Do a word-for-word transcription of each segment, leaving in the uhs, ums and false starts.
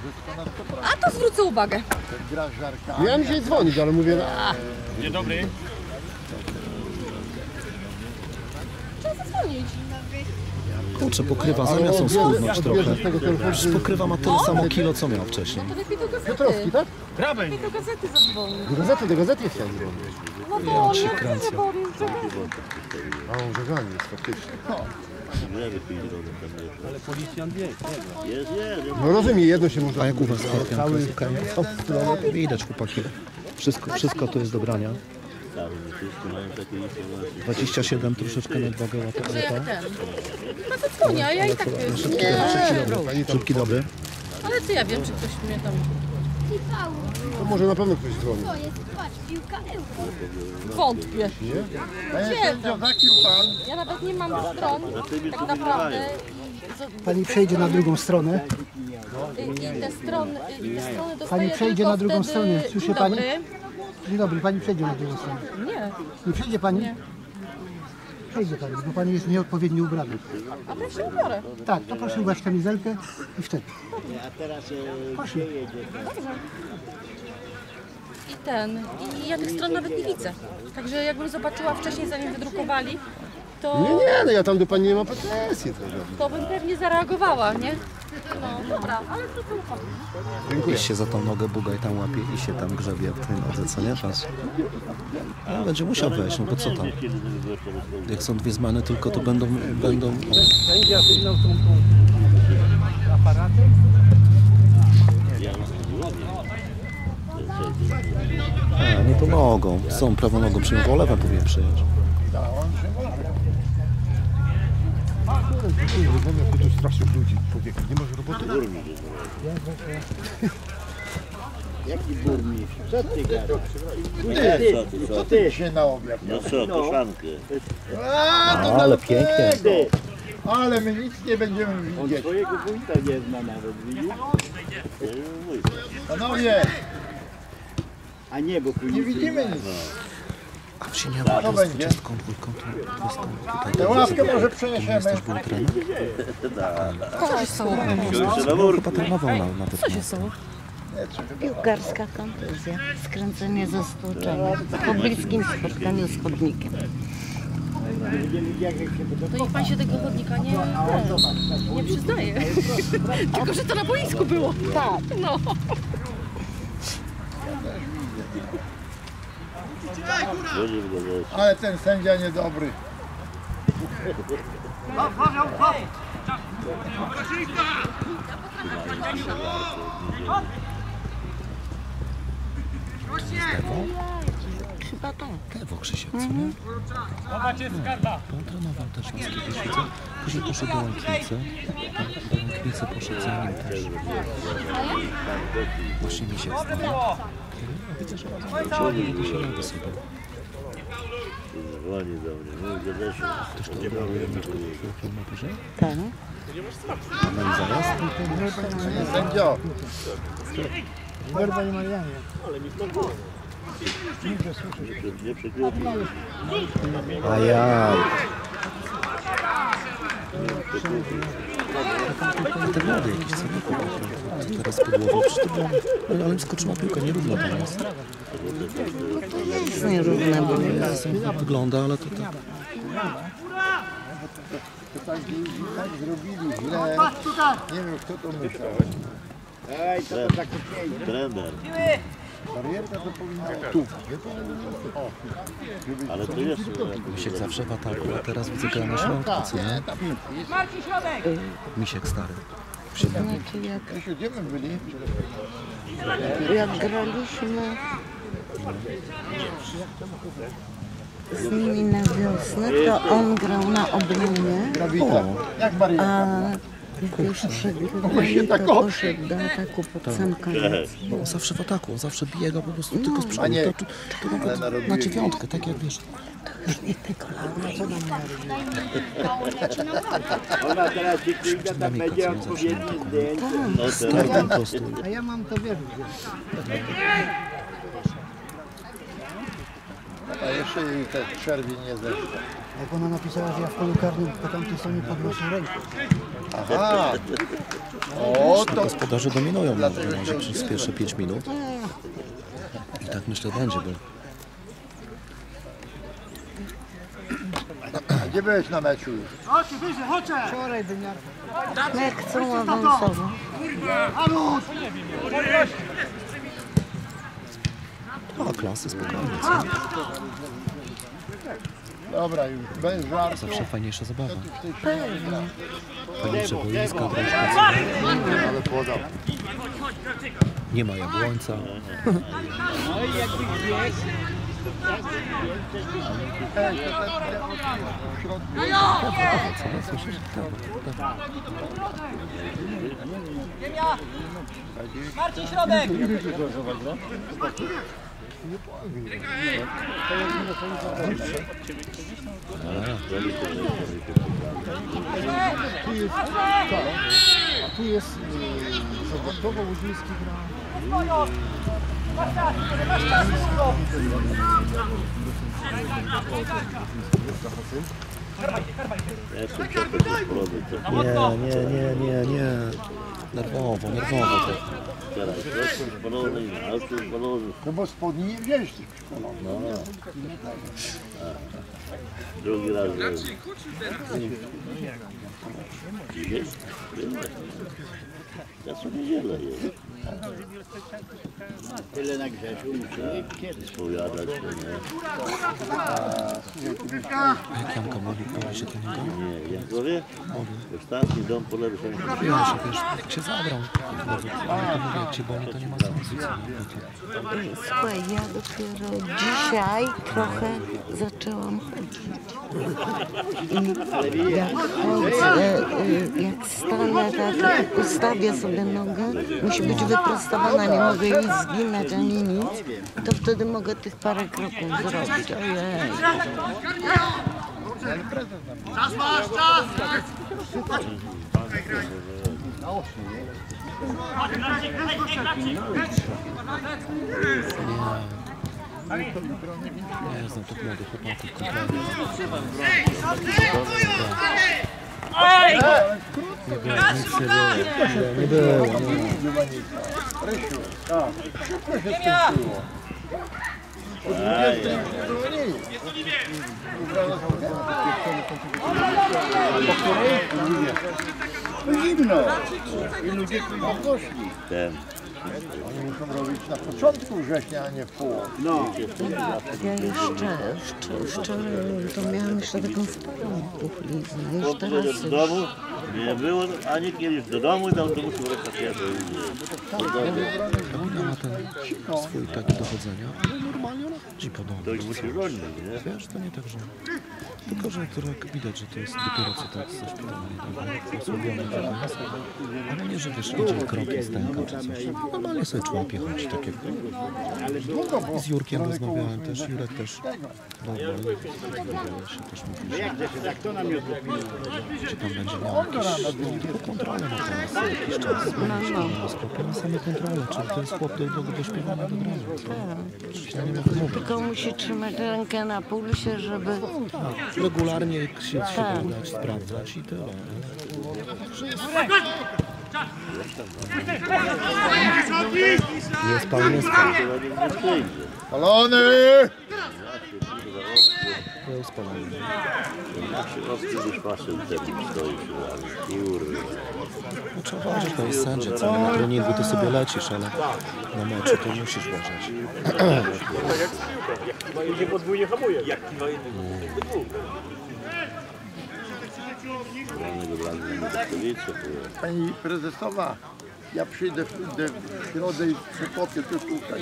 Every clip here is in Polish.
A to zwrócę uwagę. Miałem dzisiaj dzwonić, ale mówię... Dzień dobry. Trzeba zadzwonić. Kurczę, pokrywa, zamiast schudnąć trochę. Pokrywa ma tyle samo kilo, co miał wcześniej. To lepiej do gazety. Piotrowski, tak? Grabeń. Lepiej do gazety zadzwonić. Do gazety, do gazety chciałem dzwonić. No Ja bo cię nie kręcę. chcę, bo jest A on żegnanie jest faktycznie. Ale policjant wie. No rozumiem, jedno się może... A jak u was skorpion? To jest okej? Widać, chłopaki. Wszystko, wszystko to jest do brania. dwadzieścia siedem, troszeczkę nadwagę łapę. że ja ten. No to dzwonię, a ja i tak wiesz. Nie, Szybki dobry. ale co ja wiem, czy ktoś mnie tam... To może na pewno ktoś dzwoni. To jest, patrz, piłka euro. Wątpię. Gdzie tam? Ja nawet nie mam stron, tak naprawdę. Pani przejdzie na drugą stronę. I, i te strony, i te strony dostaję Pani przejdzie tylko na drugą wtedy... stronę. Słyszy Dzień pani? dobry. Dzień dobry, pani przejdzie na drugą stronę. Nie, Nie przejdzie pani? Nie. Przejdzie pani, bo pani jest nieodpowiednio ubrana. a to się ubiorę. Tak, to proszę ubrać kamizelkę i wtedy. Proszę. I ten, i ja tych stron nawet nie widzę. Także jakbym zobaczyła wcześniej, zanim wydrukowali, to, Nie, nie, no ja tam do pani nie mam pretensji. to bym pewnie zareagowała, nie? No dobra, ale to co uchodzi. Iść się za tą nogę, bugaj tam łapie i się tam grzebie w tej nodze, co nie? Patrz. No, będzie musiał wejść, no bo co tam? Jak są dwie zmiany tylko, to będą... będą Sędzia sygnał tą, tą aparatem. A, nie pomogą. Są prawą nogą przyjmą, bo lewą powinien przyjąć. Tu strasznie ludzi, człowieku, nie masz roboty? Jaki burmistrz? Co ty gadasz? Ty, Co ty, co ty dzisiaj na obiad? No co, koszankę. A, to Ale nawet pięknie. tego. Ale my nic nie będziemy On widzieć. swojego wójta nie zna nawet, widzisz? Panowie, A nie, bo nie widzimy nic. A w Sieniawa Co to z będzie? dwudziestką dwójką, to jest tam tutaj. Tę ławkę może Jest przeniesiemy. też był trener. Co się stało? No, chyba trenował na, nawet. Co się stało? Piłkarska kontuzja, skręcenie ze stłuczenia po bliskim spotkaniu z chodnikiem. To niech pan się tego chodnika nie, nie, nie przyznaje. Tylko, że to na boisku było. Tak. No. Ale ten sędzia niedobry. Chyba tak. Lewo Krzysiek, co nie? No, on trenował też nas kiedyś, widzę. Później poszedł do Łęknicy. Do Łęknicy poszedł za nim też. Właśnie mi się wstało. Widzę, że razem to się robi sobie. Dzwoni do mnie, mówi, że też Też to udało Janiczko w filmaturze? Tak. No i zaraz? Sędzio, Werba i Marianie. nie przykryli. Ajaj. Te młody jakieś co nie teraz podłowy. Przecież to było... Ale, ale skoczyła piłka, nierówna tam jest. To jest nierówne, bo nie jest. Wygląda, ale to tak. to tak, tak zrobili źle. Nie wiem, kto to myślał. Ej, to to tak pięknie. Trener. Barierka to powinna tu. O, Ale to jest... Misiek zawsze w ataku, a teraz widzę gra na środku, co nie? Misiek stary. Znaczy jak, Krzysiu, gdzie my byli? jak graliśmy z nimi na wiosnę, to on grał na obronie, Prawita. Jak barierka? a jak już przegrywali, to poszedł do ataku pod sam koniec. Bo on zawsze w ataku, on zawsze biega po prostu tylko z A przodu. nie, To, to, to nawet na dziewiątkę, tak jak wiesz. Już nie tego lata. Ona teraz ci przyjdzie, tam będzie odpowiedni zdjęć. No Stary po prostu. A ja mam to wierzyć. A jeszcze jej te czerwi nie zeszły. Jak ona napisała, że ja w polu karnym po tamtej stronie podnoszę rękę. Aha! O, to Gospodarze dominują na razie przez pierwsze pięć minut. I tak myślę będzie, bo a gdzie byłeś na meczu już? Wczoraj wymiarka. No jak chcą awansować. a klasy spokojnie, co? Dobra, już bez żartu. Zawsze fajniejsza zabawa. Pewnie. Fajniejsze boiska, grać, Ale podał. nie ma jabłońca. Co, no, słyszysz? Marcin, środek! Tu jest, a tu jest Sobotowo, Łużyński gra. Nie, nie, nie, nie, nie. Nerwowo, nerwowo to. Teraz to jest spalony, a to jest spalony. No bo spodni nie wzięłeś tych szkolą. No. Drugi raz. Widzisz? Ja co niedzielę jest. Tyle na Grzesiu musimy kiedyś powiadać, to nie. A jak Janka mówi, powie się do niego? Nie, jak to wie? Ostatni dom po lewej stronie. Ja się, wiesz, jak cię zabrał. Ale to mówię, jak cię boli, to nie ma sensu. Co? nie? Słuchaj, ja dopiero dzisiaj trochę zaczęłam chodzić. I jak chodzę, y, jak stanę tak, ustawię sobie nogę, musi być wyprostowana, nie mogę jej zginać ani nic, to wtedy mogę tych parę kroków zrobić. Ojej. Czas masz, czas! Nie znam tak młodych chłopaków kompletnie. Nie było, nic nie było. Nie, nie było. Rysiu, tak. Szybko się skończyło. Po dwudziestej nie jest. Ubrano sobie. Po której? No zimno. I ludzie tu poszli. Ten. Oni muszą robić na początku września, a nie w połowie. No. Ja jeszcze, jeszcze wczoraj to miałam jeszcze taką starą puchliznę, już teraz Do już. domu nie było ani kiedyś do domu i do autobusu wreszcie przyjadę. Ona ma ten swój taki dochodzenia. Normalnie ona chodzi po domu. To już musi rządzić, nie? Wiesz, to nie tak, że... Tylko, że to jak widać, że to jest dopiero co tak ze szpitala niedawno osłabiony trochę jest. Ale nie, że wiesz, idzie kroki, stęka czy coś. Normalnie sobie człapie chodzi, tak jak... I z Jurkiem rozmawiałem też, Jurek też. Dobra, się też mówi, że... Czy tam będzie miał jakieś... Tylko kontrolę na teraz jakiś czas. No, same kontrole, czyli to jest chłop do, do, do śpiewania, do grania. Ja nie mogę mówić. Tylko musi trzymać rękę na pulsie, żeby... Regularnie się, się badać, sprawdzać i tyle. Nie spał, nie spał. Palony! Był spalony. Ostry wyszpaszył ten stoi, ale kurde. No, trzeba uważać, to jest sędzia, co nie na treningu ty sobie lecisz, ale na meczu to musisz uważać. Idzie podwójnie hamuje. Jak ma inny dwóch. Pani prezesowa, ja przyjdę w, w środę i przekopię to tutaj.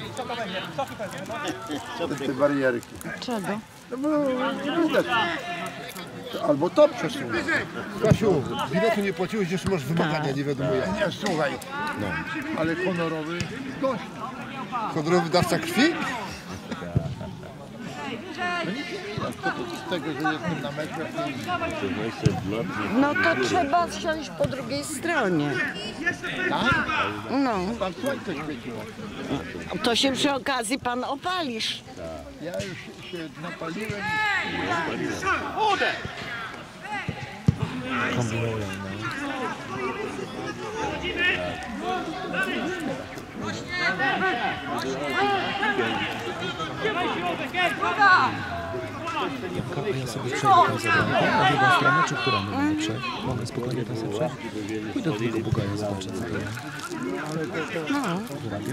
Te barierki. Czego? No bo nie widać. Albo to przesunę. Kasiu, biletu nie płaciłeś, jeszcze masz wymagania, nie wiadomo jak. Nie, słuchaj. No. Ale honorowy gość. Honorowy dawca krwi? No nic nie widać, to, to z tego, że jestem na meczach. No to trzeba wsiąść po drugiej stronie. Tak? No. Tam słońce świeciło. To się przy okazji pan opalisz. Ja już się napaliłem. Kombinują, no. Ja sobie przejdę tam zadanie. Na drugą stronę, czy która mogę przejść? Mogę spokojnie tam sobie przejść? Pójdę do tego bugaja, zobaczę co to jest. No. Zrobię.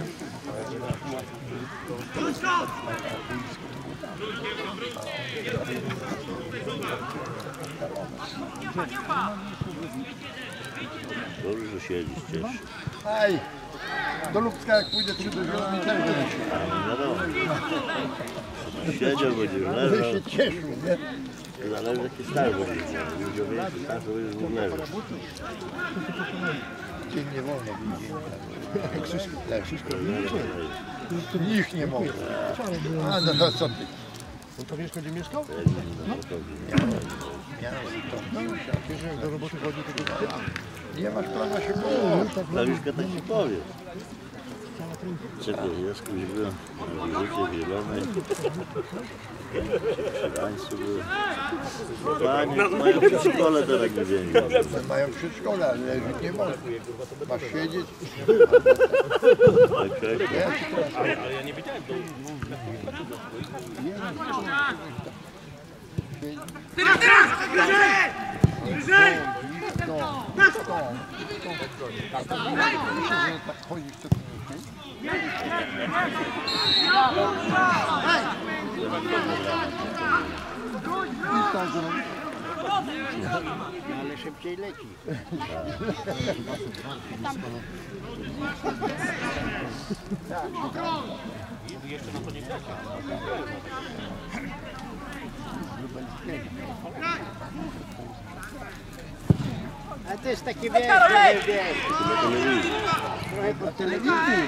Dobrze, że siedzisz, cieszy. Ej, do Lubska jak pójdę, czy do Zielonej też będę się. Wiadomo. Siedział, będziesz Będę leżał. się cieszył, nie? Zależy jaki staż będziesz miał. Ludzie większy staż, to będziesz mógł leżeć. Dzień nie wolno wyjść. Tak, wszystko nikt nie może. A no to co ty? On to wiesz, gdzie mieszkał? Miałem to. No, Wiesz, jak do roboty chodzi, to go nie masz prawa się pomóc. Klawiszka tak ci powie. Czekaj, jest kuźwa, życie zielone. Przyrańcu były. Panie, mają w szkole teraz nie wiem. Mają przedszkole, ale leżeć nie można. Masz siedzieć. Okej. Ale ja nie wiedziałem, to... Teraz, teraz! Bliżej! Bliżej! Tak chodzisz, to Ale szybciej leci. Jeszcze na to nie traci. A to jest takie wiesz, trochę wiesz. trochę po telewizji.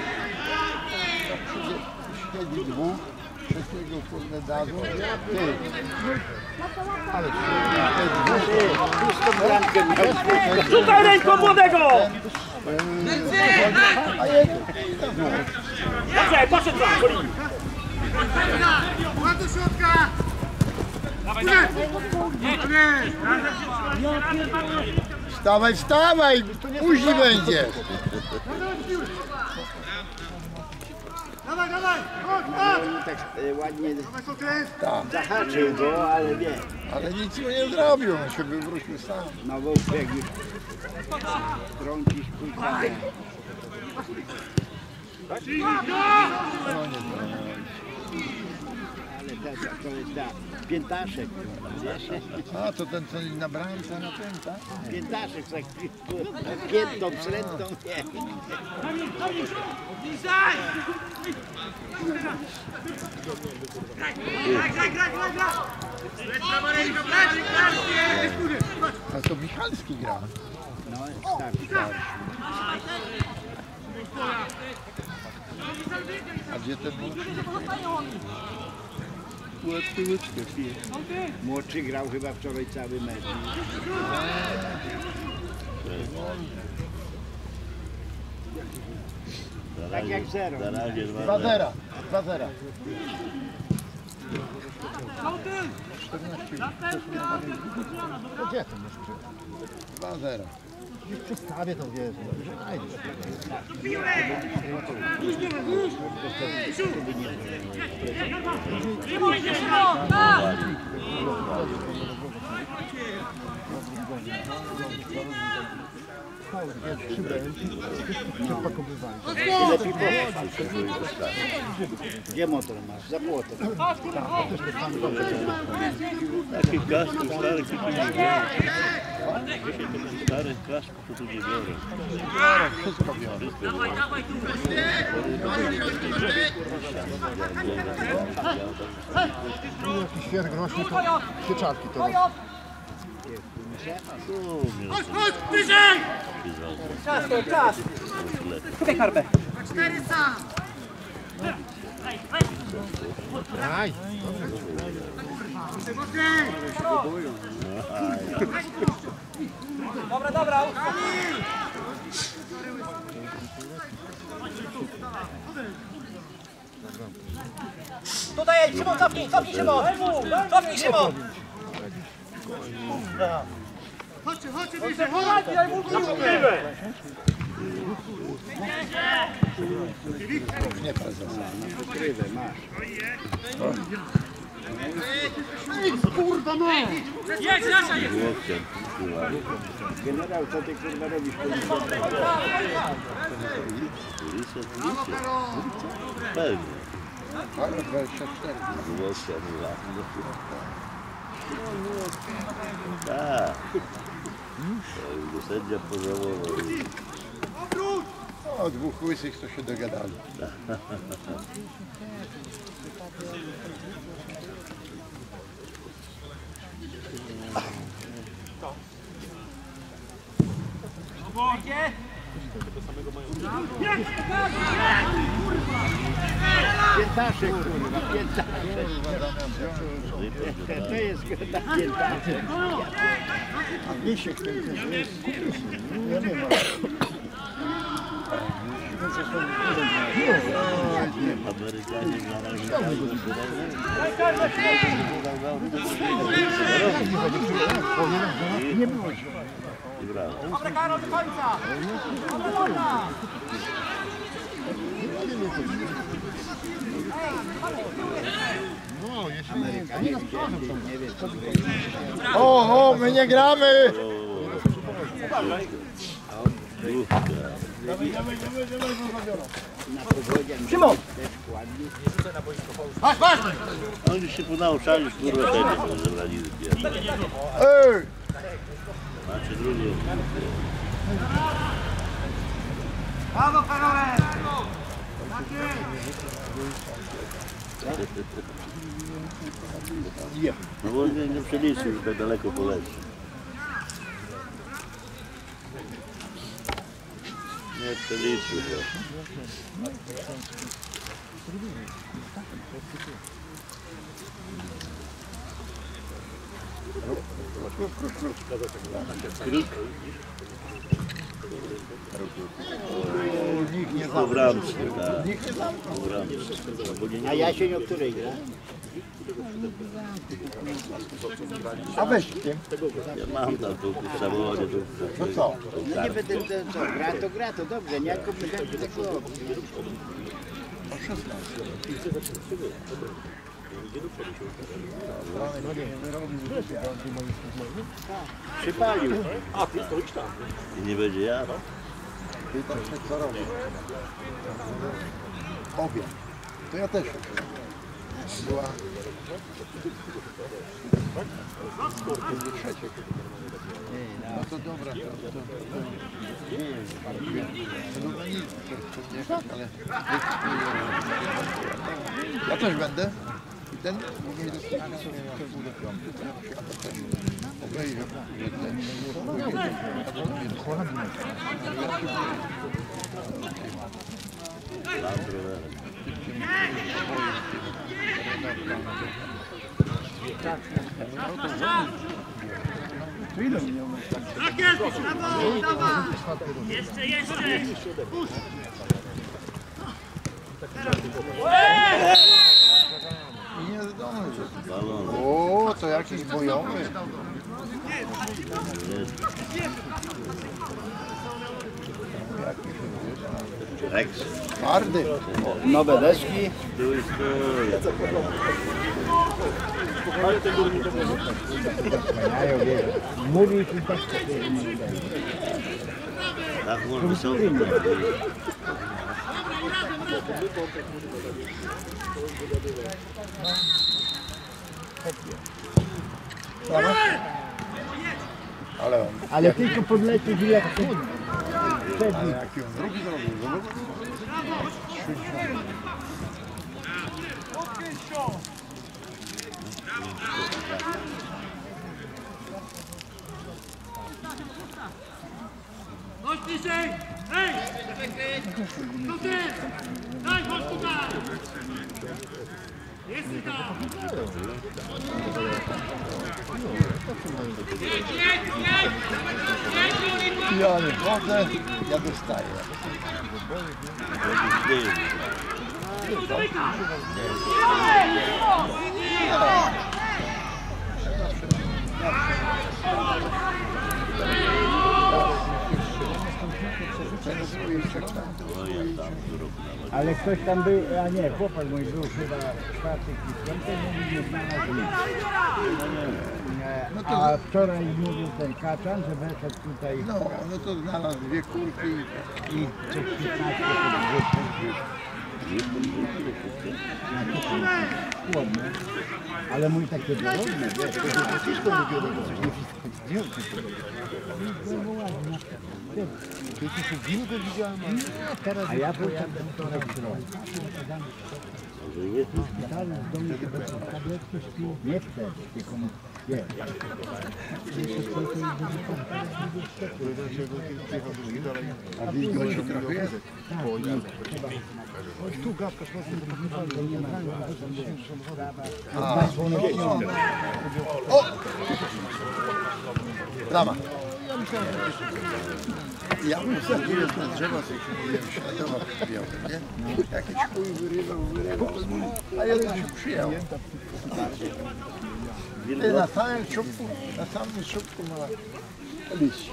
Siedzi dwóch, trzeciego kurde dadzą. Ty. Ale Rzucaj ręką młodego! a jeden. Dobrze, poszedł tam, po linii. Do środka! Dawaj, dawaj! Wstawaj, wstawaj! Później będzie. Dawaj, dawaj! Chodź, chodź! On tak e, ładnie Tak, zahaczył go, ale nie. ale nic mu nie zrobił, on się wywrócił sam. No bo jak już trącisz pójdę. Ale też to jest tak, piętaszek, wiesz? A to ten co na bramce na tym, tak? Piętaszek tak piętą, srętą, nie. Bliżej! Graj, graj, graj, graj, graj! Leć prawa ręka, leć, leć! A to Michalski gra. No, starszy, starszy. A gdzie ten młodszy? Łódkę, łódkę pije. Młodszy grał chyba wczoraj cały mecz. Tak jak zero. dwa zero. dwa zero. Gdzie to masz? dwa zero. Gdzieś przy stawie to wiesz, że znajdziesz. Gdzie motor masz? Za płotem. Taki kasku stary, stary kasku to tu nie biorę. Wszystko biorę. Dawaj, dawaj tu! Jakiś świerk rośnie, to sieczarki to rośnie. Chodź, chodź, bliżej! Czas, to czas! Kupię karbę. Cztery sam! Aj. Dobra, dobra. Tutaj, Szymon, cofnij, cofnij, Szymon! Cofnij, Szymon! Chodźcie, chodźcie, bliżej, chodźcie! Nie prezes. Kurwa, no! Jedź, nasza jest! Generał, co ty kurwa robisz? Pewnie. Ale dwadzieścia cztery. Włosia miła. Tak. To już sędzia pożałował. O, dwóch łysych to się dogadali. Piętaszek, kurwa, piętaszek. To jest kurwa piętaszek. A Misiek ten też jest. Ja nie mam. Amerykanie Nie było się. Dobra, Karol, do końca! Dobra, wolna! O, o, my nie gramy! Szymon! Masz, masz! Oni się ponauczali, kurwa, sędzia to zebrali. Ej! Macie drugie. Brawo, Karolek! No bo nie, nie przeliczył, że tak daleko poleci. Nie przeliczył. Nikt nie Po bramce, tak. Nikt nie zamknął. Po bramce. A Jasień o której gra? A weź tym. Ja mam tam tu w samochodzie. Tu, No co? No nie będę, to co, gra to gra, to dobrze, nie jako pytanie tego. Przypalił. A, ty stoisz tam. I nie będzie ja. Pytam się, co robi. Obie. To ja też. Była... Trzecie. No to dobra. To, to, to, nie jest. No nic, to nie, ale... Ja też będę. I ten mogę iść do spotkania sobie do piątku. Obejrzę. Tak jest, brawo, dawaj! Jeszcze, jeszcze! I nie zdąży. Balon. O, to jakiś bojowy. Rex. Twardy. Nowe deski. Tu jest to. Mówił ci tak. Tak może są. Ale on. Ale tylko podlecieć jak chód. Ale jaki on drugi zrobił. Chodź bliżej! Hej! No ty! Daj, chodź tutaj! Jest tam! Jedź, jedź, jedź! Ja nie chodzę, ja dostaję. Ale ktoś tam był, a nie, chłopak mój był chyba czwarty czy piąty, mówi, nie znalazł nic. No A wczoraj mówił ten Kaczan, że weszedł tutaj No, no to znalazł dwie kulki i i coś piętnaście to chłodne. Ale mój takie drobne, wiesz, to jest wszystko wygląda, coś nie wszystko zdjęte. A ja pojadę wczoraj w środę. Nie chcę, tylko nie. a wilgoci trochę jest. Tu gawka szła z tym A, o! Brama. Ja usadziłem na drzewo, co się mówiłem, światowa przyjąłem, nie? Jakiś chuj wyrywał, wyrywał, a jeden się przyjął. I na samym czubku, na samym czubku ma liść.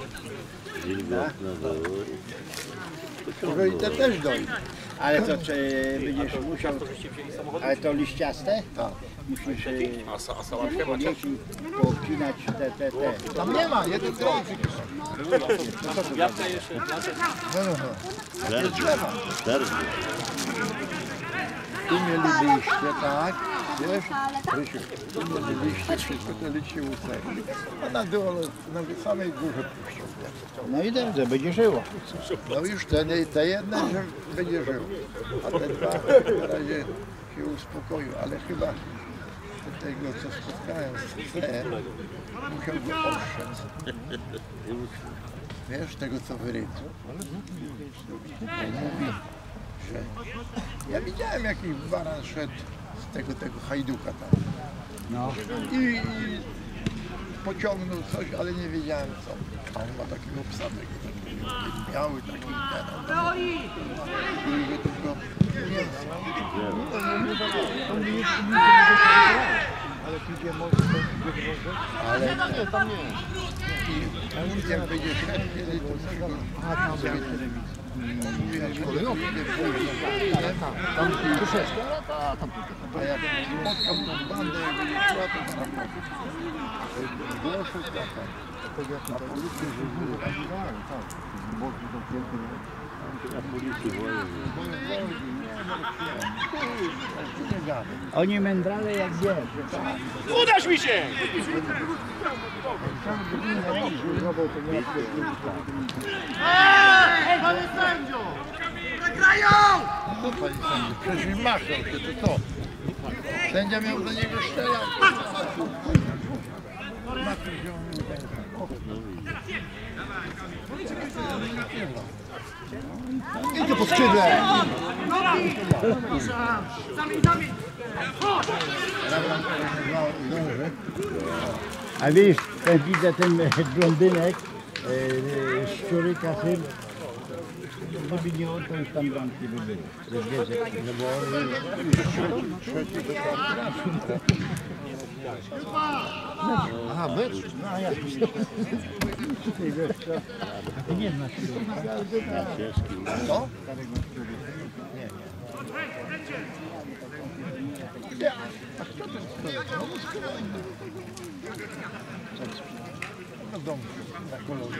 Może i te też dojdzie. Ale to czy będziesz musiał, ale to liściaste? Tak. Musisz podnieść i poobcinać te, te, te. Tam nie ma, jeden drący. Jabłka jeszcze, No, no, no. Jest drzewa. Tu mieli liście, tak? Wiesz? Rysiu, tu mieli liście, wszystko te liście ucegli. A na dole, na samej górze puszczą. No i dobrze, będzie żyło. No już te, te jedne, że będzie żył. A te dwa na razie się uspokoił, ale chyba tego, co spotkałem z C, musiał go ostrzec. Wiesz, tego co wyryto. Mówi, że ja widziałem jakiś baran szedł z tego, tego hajduka tam. No. I, i pociągnął coś, ale nie wiedziałem co. A on ma takiego psa, takiego biały, taki ten. I go tylko mięso. Ale pójdzie mocno, Ale nie, tam nie. I jak będzie szedł kiedy, to coś go sobie Tam troszeczkę, a tam a jak spotkam tą bandę, jak będzie szła, to tam głosu taka. a policja, że było, tak, tak. Boki zamknięte, Na policji woją. Nie gadam. Oni mędrale jak wiesz. Udasz mi się! Ej, panie sędzio! Zagrają! No panie sędzio, przecież machał się, to co? Sędzia miał za niego strzelać. Machał się on nie ten. Idzie po skrzydle! Zamień, zamień! Chodź! A wiesz, ten widzę ten blondynek, e, szczuryka syn. Gdyby nie on, to już tam bramki by były. Wiesz, wiesz, jak- No bo on jest trzeci do Aha, mecz? No a jak Ty wiesz co? A ty nie znasz Co? Nie. A kto to jest? No no dom na kolorze.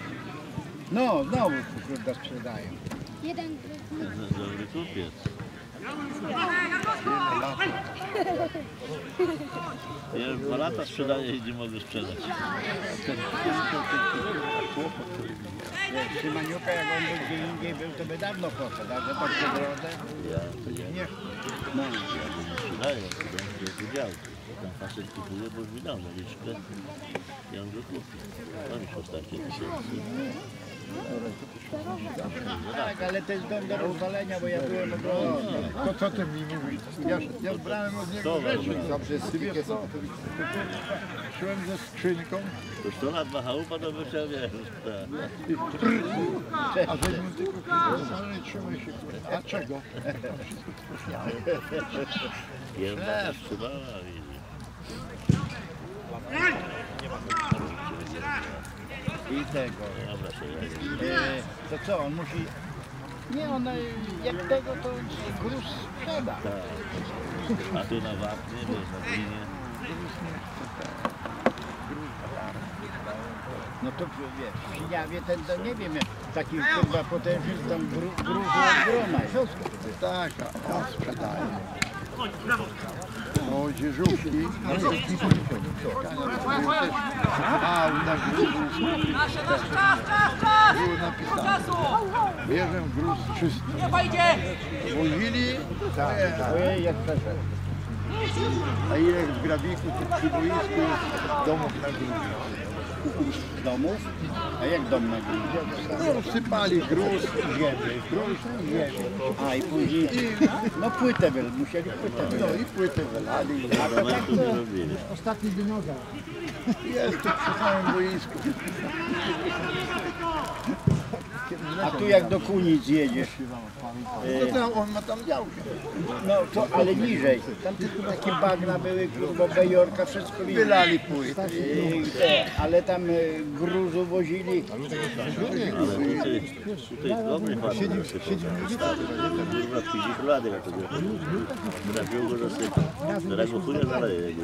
No, znowu kurde sprzedają. Jeden Dobry kupiec. Ja już dwa lata sprzedaję i nie mogę sprzedać. Szymaniuka, jak on był gdzie indziej był, to by dawno poszedł, a że tak po drodze. Ja to ja nie. No, ja to nie sprzedaję, to będzie udział. Tam facet kupuje, bo już mi dał zaliczkę i on go kupi. On już ostatnie tysięcy. Tak, ale to jest dom do rozwalenia, bo ja byłem oglądany. To co ty mi mówisz? Ja, ja brałem od niego rzeczy. Ty wiesz co? Szłem ze skrzynką, To sto lat ma chałupa, to by chciał, wiesz, a żebym tylko kurde, ale trzymaj się kurde. A czego? Wszystko spóźniałem. jedna wstrzymała i... I tego. Dobra, sobie E, to co, on musi... Nie, on e, jak tego to gruz sprzeda. Tak. A tu na wapnie, wiesz, na glinie. No to wiesz, w Siniawie ten to nie wiem, taki chyba potężny tam gru, gruzu od groma jest. Tak, a on sprzedaje. O, dzieżówki. A, na gruzu było napisane. Bierzę gruz czysty. Wozili, Ojej, jak przeszedł. a ile w grabiku, to przy boisku jest domów na gruzie. Domów? A jak dom na gruzie? No, wsypali gruz i ziemię, gruz i ziemię. A i później, no płytę wy, musieli płytę wy. No i płyty wylali. Momentu nie robili. Ostatni dinozaur. Jest tu przy samym boisku. A tu jak do Kunic jedziesz, No tam, on ma tam działkę. no to ale niżej. Tam tylko takie bagna były, bo Bejorka wszystko widać. Wylali płyty. I te, ale tam e, gruzu wozili. Ale tutaj, tutaj dobry facet sypał. Kurwa, pięćdziesiąt lat jak to było. Trafił go zasypał. Teraz go chuja zaleje jego.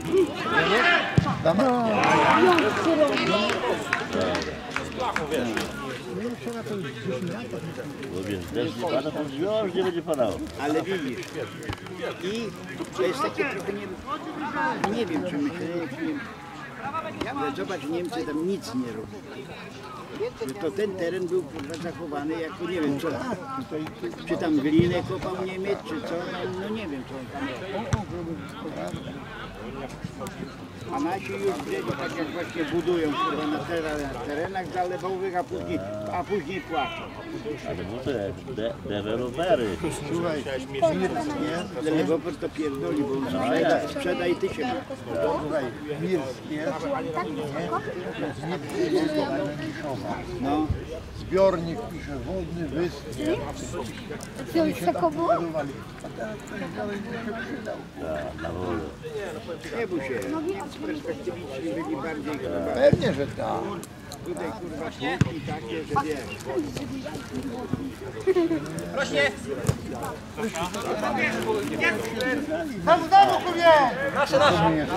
Bo wiesz, deszcz nie pada, to już nie będzie padało. Ale widzisz, i to jest takie trochę nie, nie wiem czy myślę, czy nie, ale zobacz, Niemcy tam nic nie robią. Że to ten teren był kurwa zachowany jako nie wiem co, czy tam glinę kopał Niemiec, czy co, no, no nie wiem co on tam robił. A nasi już wzięli tak jak właśnie budują kurwa na terenach, terenach zalewowych, a później, a później płacą. Ale no to jak de dewelopery. Słuchaj, Mirskie, Deweloper to pierdoli, bo on sprzeda, sprzeda i ty się masz. słuchaj, Mirskie, No. zbiornik pisze, wodny występ. Oni się tam budowali. A teraz ten zbiornik by się przydał. Tak, na wolę. Nie bój się, perspektywiczni byli bardziej chyba. Pewnie, że tak. Tutaj kurwa słupki takie, że wiesz. Rośnie! Nasze, nasze.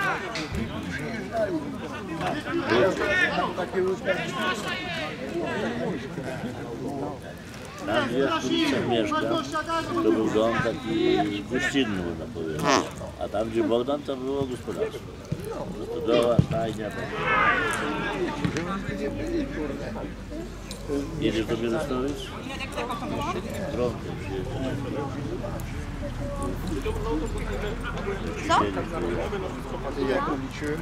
Takie ustępy. Tam gdzie Kurczak mieszka, to był dom taki gościnny, można powiedzieć. A tam gdzie Bogdan, to było gospodarstwo. Stodoła, stajnia. Jedziesz do Bielostowicz? Prądem Co? Jak liczyłem,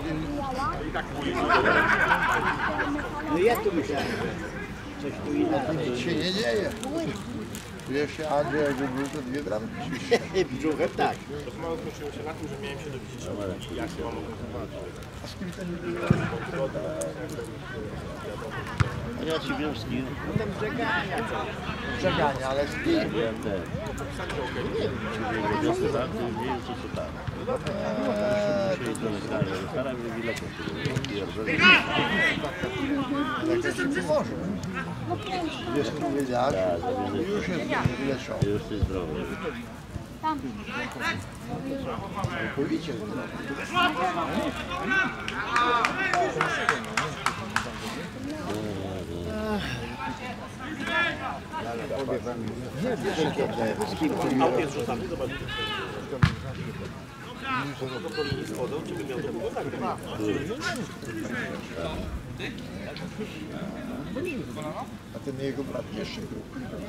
No ja tu myślałem, że coś tu inaczej. nic się nie dzieje. Jeszcze Andrzej jakby był, to dwie bramki. Brzuchem tak. A z kim to nie było? A ja ci wiem z kim. Potem żegania. Przegania, ale z kim? Ja ten. Ci wiosny tam, to nie wiem co to tam. Czyli to jest stare, ale stara mi lekko. Tak się nie może. Wiesz, co powiedziałeś? Już jest wyleczony. Już jest zdrowy. Powiecie. Powiem wam, z kim to nie Aut jest rzucany, zobacz. A ten jego brat jeszcze był.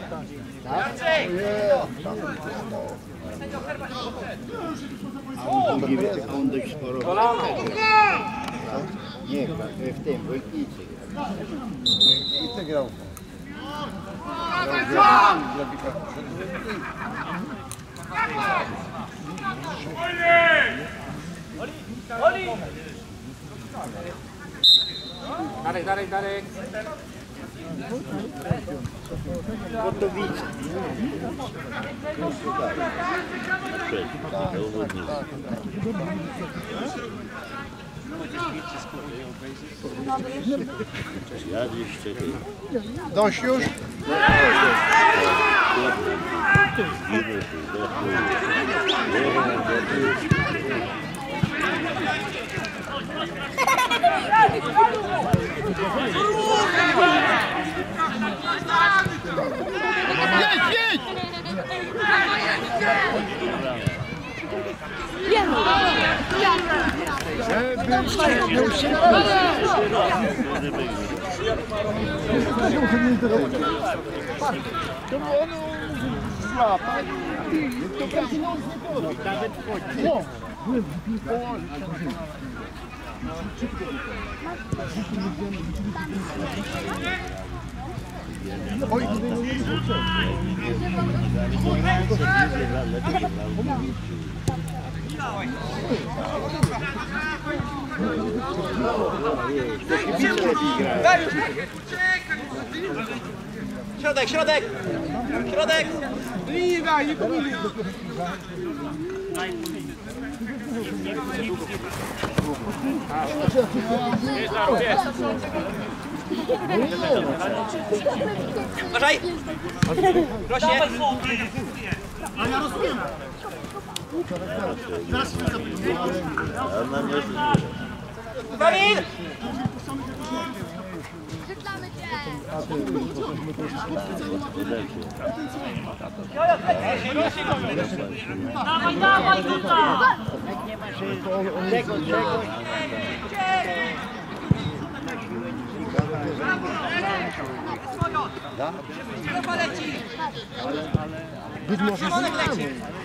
A on dziwi, tak on dość sporo. Nie, w tym, w Wojtnicy. I ty grał. Grał dla Bika. Darek, Darek, Darek. Gotowice. Jadziesz, czekaj. Dość już? Jedź, jedź! To on złapać, to nawet wchodzi. Oj! Środek, środek! Środek! Liga, nie pomylił! Uważaj! Rośnie! A ja rozumiem. Zaraz się zapytam. Kamil! Dawaj, dawaj tutaj! Nie ma się tego, czegoś. Chyba leci! Być może leci.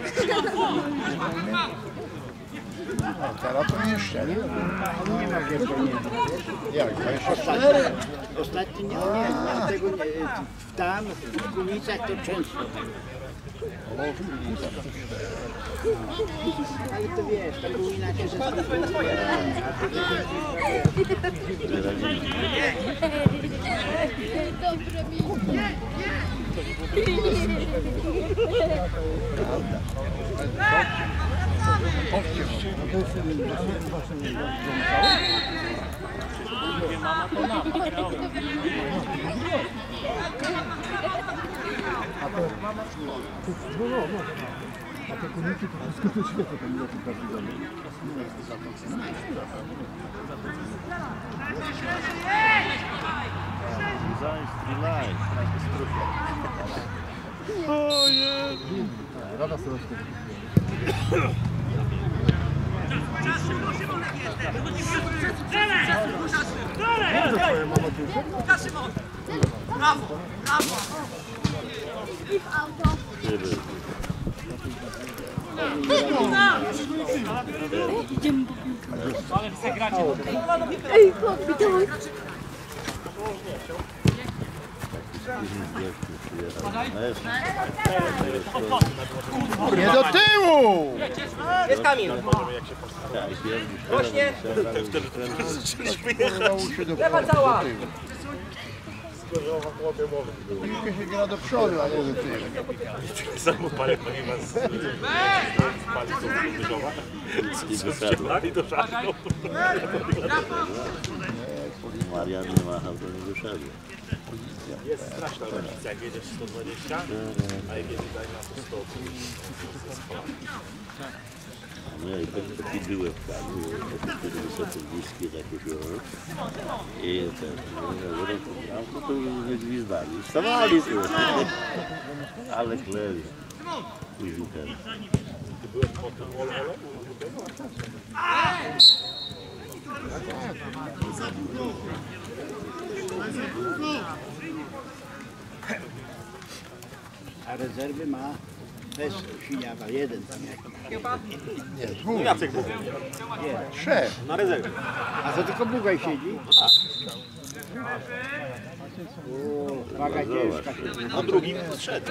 Teraz to jeszcze. Nie ma jeszcze nie. Jak? dwadzieścia cztery? Ostatnio nie, nie, dlatego nie. Tam w Kunicach to często. Ale to wiesz, to było inaczej, że to Na swoje! Dobre mi. A te koniki to wszystko to świetne, to nie każdy domy. Rada sobie Brawo, brawo! I w auto. Ej, chłopie, dawaj. Nie do tyłu! Jest Kamil! Rośnie! Lewa cała! Piłkę się gra do przodu, a nie do tyłu. Znowu parę paliwa z pali są wyżowa. Strzelali do żartu. Marian nie machał, to nie wyszedł. Jest straszna różnica, jak jedziesz sto dwadzieścia, a jak jedziesz na sto. No i taki byłem w panu, takie wysokie bliskie takie biorą. I ten, no to już nie gwizdali. Stawali tu, ale kleli. Później ten. Byłem po tym wolę. A rezerwy ma bez Siniawa, jeden tam jakiś. Nie, No dwóch. Jacek był. Nie. Trzech. Na rezerwie. A to tylko Bugaj siedzi? O, waga ciężka. A drugi zszedł.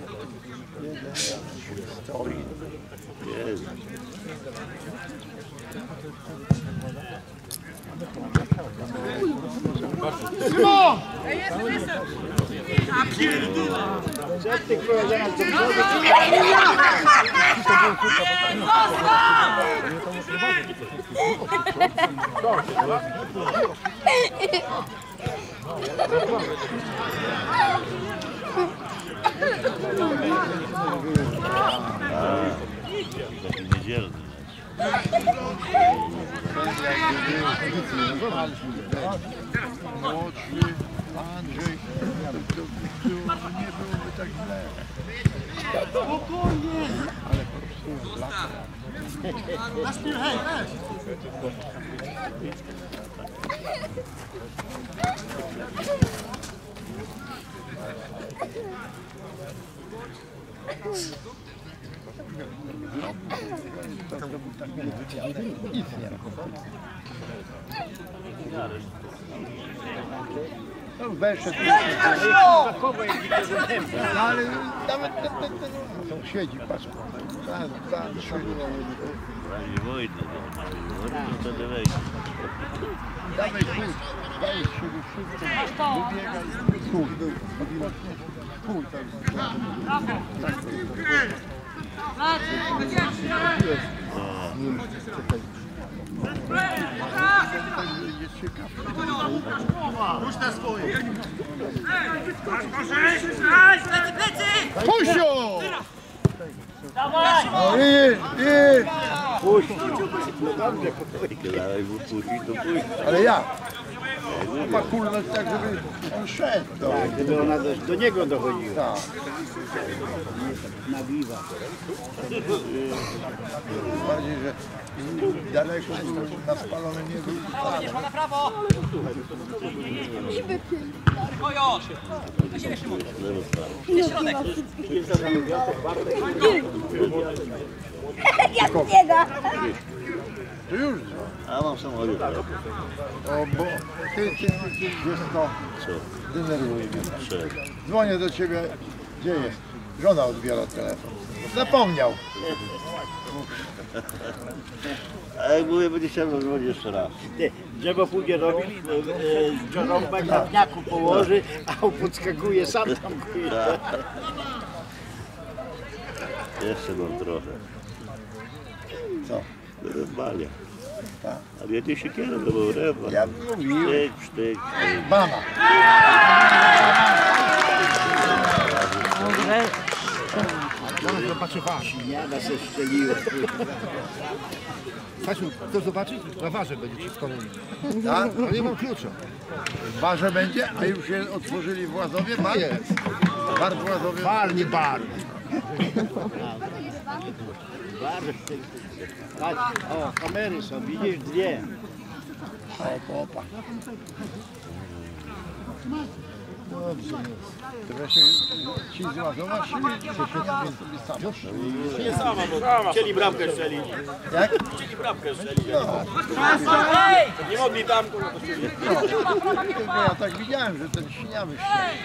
Stoi. Jezu. Szymon! Co ty kurwa zaraz do przodu? Taki niedzielny. Młodszy Andrzej, to, to nie byłoby tak źle. Ale po prostu lata. Nic nie robi. No weszedł. No ale nawet ten, ten, ten, ten siedzi, patrz. Tam, tam, trzy. W razie wojny, no to nie wejdzie. Dawaj pójdź, dajesz się do wszystko, wybiegaj, pójdź, pójdź, tak, jest ciekawe. Rusz na swoje! Puść ją! No i, i, Puść. No dobrze, Dałeś mu puścić, to pójść. ale ja. Ma kulnąć tak, żeby on szedł. Do, tak, gdyby ona do, do niego dochodziła. tak. Nabiwa. Bardziej, że daleko był, na spalony nie był. Poszła na prawo! Ojo! Na siebie Szymon! Jest środek! Jak nie da. To już. A mam samochód. O, bo ty, ty, ty, wiesz co, Co? denerwuje mnie. Szedł. Dzwonię do ciebie, gdzie jest? Żona odbiera telefon. Zapomniał. A jak mówię, będzie chciał zadzwonić jeszcze raz. Ty, drzewo pójdzie robić, e, rąbek na dniaku położy, a on podskakuje, sam tam kuje. Jeszcze mam trochę. Co? Normalnie. Tak. Ale ja nie się kieruję, to był rewa. Ja mówiłem. Sztyk, sztyk. Mama. Siniada se strzeliła. Stasiu, chcesz zobaczyć? Na warze będzie ci w kolonii. Tak? No nie mam klucza. W barze będzie, a już się otworzyli w Łazowie? Bar? Jest. Bar w Łazowie? Bar, nie bar. Patrz, o, kamery są, widzisz, dwie. O, popa. Dobrze jest. To się ci z Łazowa szli, czy się sobie sam? Nie sama, bo chcieli bramkę strzelić. Jak? Chcieli bramkę strzelić. No. Nie mogli tam. No. Tylko ja tak widziałem, że ten śniawy strzelił.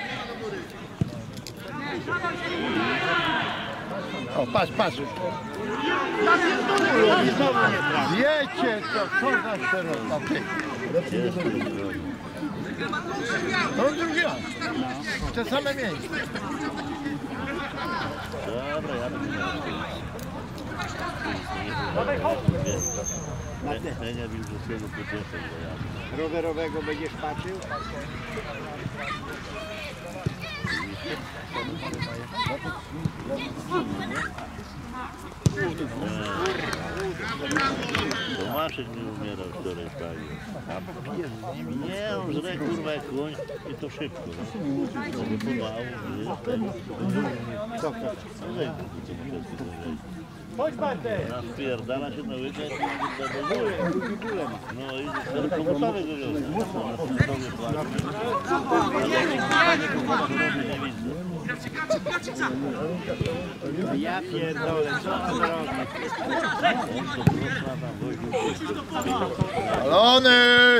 O, patrz, patrz. Wiecie, co, co za szerota, ty. To on drugi raz. W te same miejsce. Dobra, ja bym miał. Henia Wilczewskiego pocieszał za Rowerowego będziesz patrzył? Tomaszek nie umierał wczoraj w paliu. Nie, on żre kurwa jak koń i to szybko. No. Sobie pomału, co Chodź Bartek! Naspierdala się na łykę i nie zadowoluje. No i do komotowy go wiozę. Ja pierdolę, co on robi? Balony!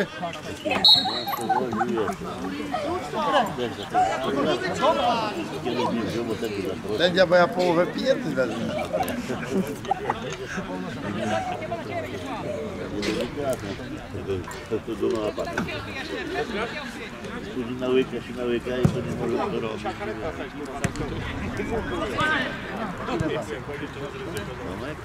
Sędzia, bo ja połowę pieniędzy wezmę. To do mapa. Później nałyka się nałyka i to nie może to robić. Tomek?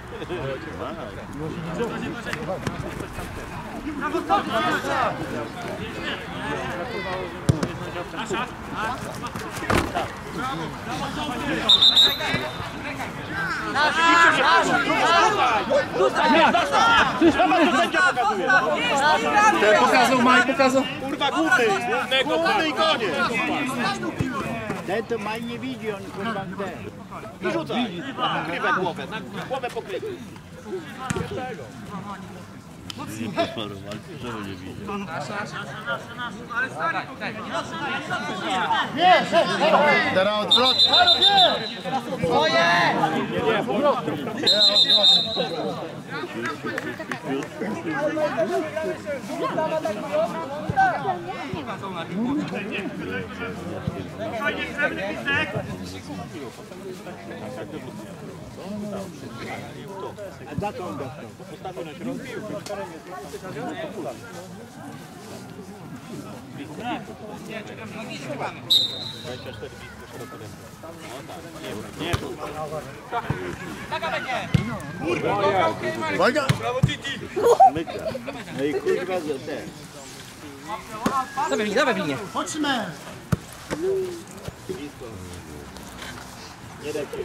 Pokazał, Maj, pokazał. Kurwa, główny, główny i koniec. Ten to Maj nie widzi, on kurwa ten. I rzucaj. Krywę głowę, na głowę pokryty. Nie pofarowali, czemu nie widzi? Teraz odwrotnie. Nie, nie, powrotnie. A za to on dostał. Postawił na środku. Nie, czekam, no nic chyba. dwadzieścia cztery blisko szeroko ręce. Nie, nie. Taka będzie. Uwaga! No i kurwa ten. Dawaj mnie, dawaj mnie. Chodźmy! Nie leci.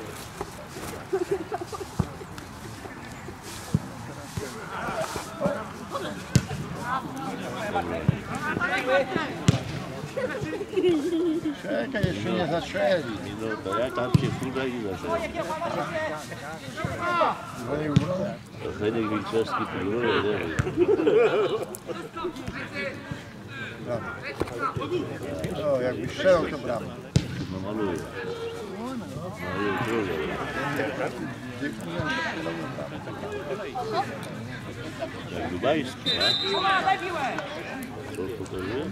Czekaj, jeszcze nie zaczęli. Minuta, jak tam się chuda i zaczęli. To Heniek Wilczewski pilnuje, nie wiem. O, jakbyś strzelał, to brawo. No maluje. No i trudno. Jak dubajski, tak? Co pokazuje?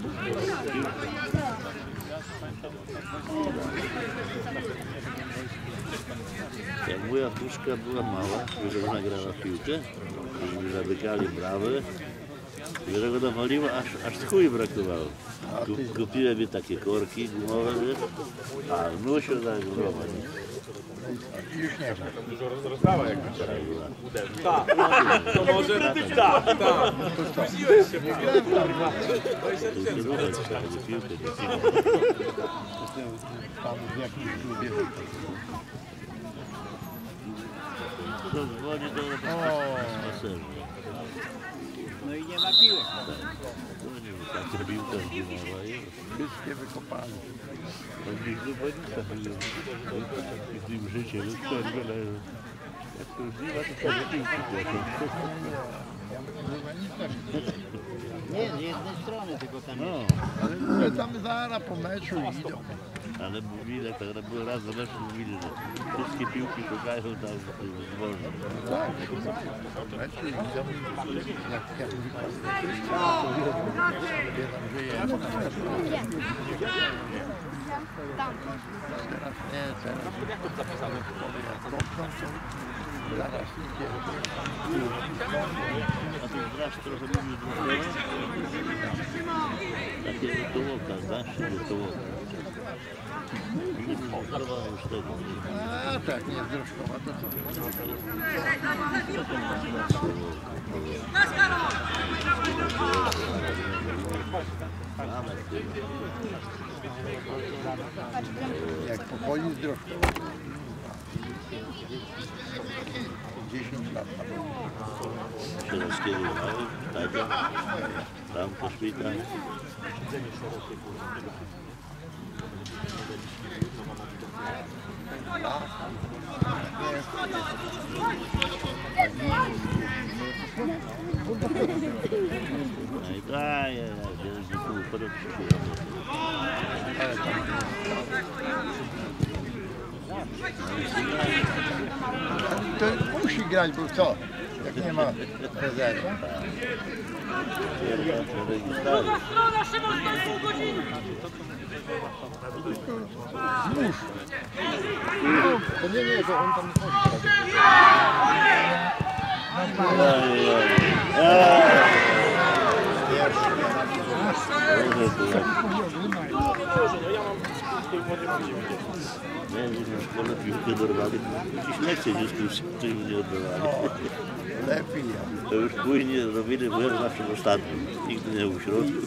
Jak moja puszka była mała, że ona grała w piłkę, i mi zamykali brawy, i że go nawaliło, aż, aż chuj brakowało. Kup, kupiłem mi takie korki gumowe, wiesz, a wnusiu tak głowa. Już nie ma. Dużo rozdała jak tak. To może tak, tak. Budziłeś się, mówiłem. Tam w jakimś klubie. To dzwoni do maserza. No i nie ma piłek. Dzwoni, bo taka piłka zgumowa i Wszystkie wykopali. to mi zupełnie mówią. Z nim życie, no to jak to już nie ma, to sobie piłki płacą. Nie, z jednej strony tylko tam No, Ale tam zaraz po meczu idą. ale mówili, jak tak było raz za meczu, mówili, że wszystkie piłki szukają tam w dworze. Tak, po meczu idą. Jak ja Teraz nie, teraz. Zaraz idzie. A ty grasz trochę mówił do takiego tołoka, znasz się do tołoka. A tak, nie zdrożkowa, to co? Jak pochodzi zdrożkowa. dziesięć lat. Sierowskiego mały, tak, tam po szpitach. No i tak, ja wiem, że tu upadek To musi grać, bo co? Jak nie ma rezerwy. Druga strona, Szymon, to pół godziny! Znów. To nie, nie, to on tam nie chodzi. Nie, nie, na szkole piłkę dorwali. Dziś lekcje dyskusji, których nie odbywali. Lepiej. To już później robili, byłem zawsze w ostatnim. Nigdy nie był w środku.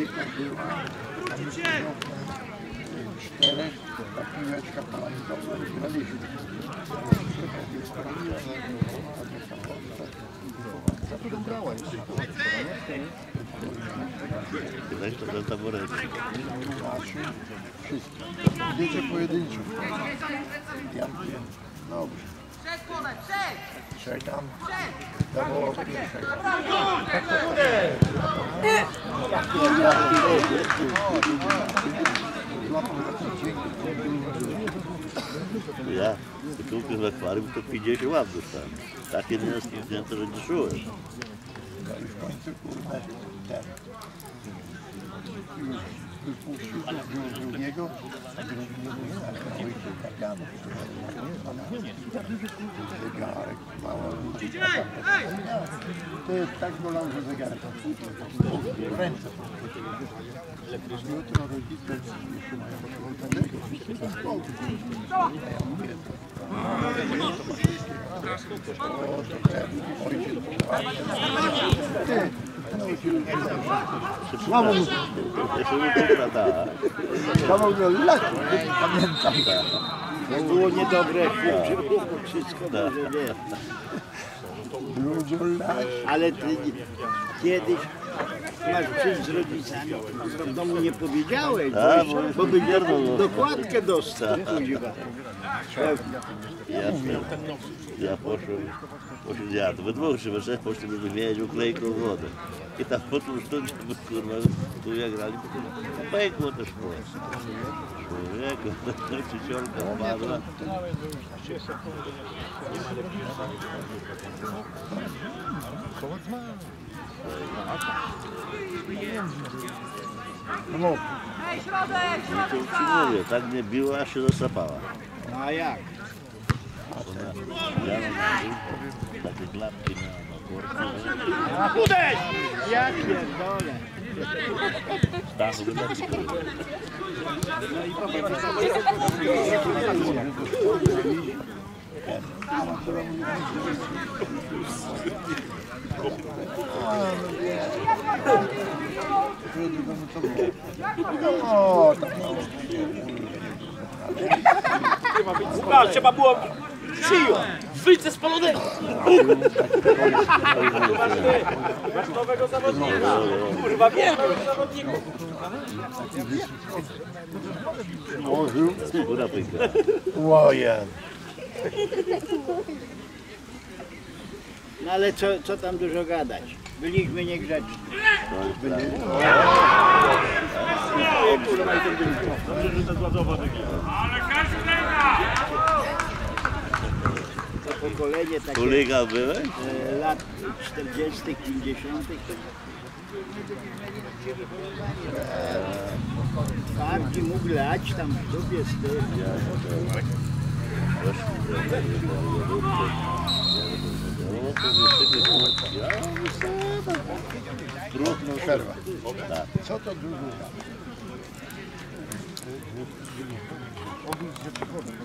Czterech, ta piłeczka tam graliśmy. Co tu grała jeszcze? Kiedyś to ten taboret. Naszy, wszyscy. Idziecie pojedynczo. Ja mówię, dobrze. Czekam. Dawało pierwszego. Ja, początku w akwarium to pięćdziesiąt łap dostałem. Takie nie skipnięte, że nie czułem. No i w końcu, kurde, ten. Już wypuścił do drugiego, a drugi nie był ojciec Kapianów. Zegarek, mało. To jest tak bolał, że zegarek. W ręce. Jutro rodzice jeszcze mają a ja mówię, o, to ten ojciec. Ty, Słabo mu Słabo go lat, pamiętam. To było niedobre, wszystko może nie. Ludziom lat. Ale ty kiedyś masz przyjść z rodzicami, to w domu nie powiedziałeś, A, bo, bo- bo by dokładkę dostał. Jasne. Ja poszłem, poszłem, ja to we dwóch czy we trzech poszliśmy wymieniać uklejką wodę. I tam po tym sztuce, bo kurwa, tu jak grali, to pękło też szkło. Człowieku, to czyciolka wpadła. No, Hej, środek, No to ci mówię, tak mnie biła, aż się zasapała. A jak? Ona, ja mam takie klapki na, na korku. Uderz! Ja pierdolę. Stachu wyleciał. o, tak. No, trzeba było przyjąć. Wyjdź ze spalonego. Masz nowego zawodnika. Kurwa, wiem. Góra pęka. Łojen. No ale co, co tam dużo gadać? Byliśmy niegrzeczni. To pokolenie takie Kolega byłeś? e, lat czterdziestych, pięćdziesiątych. Bardziej mógł lać tam w dupie z tym. Trudno przerwa. Co to dużo? Obić, że przychodzą.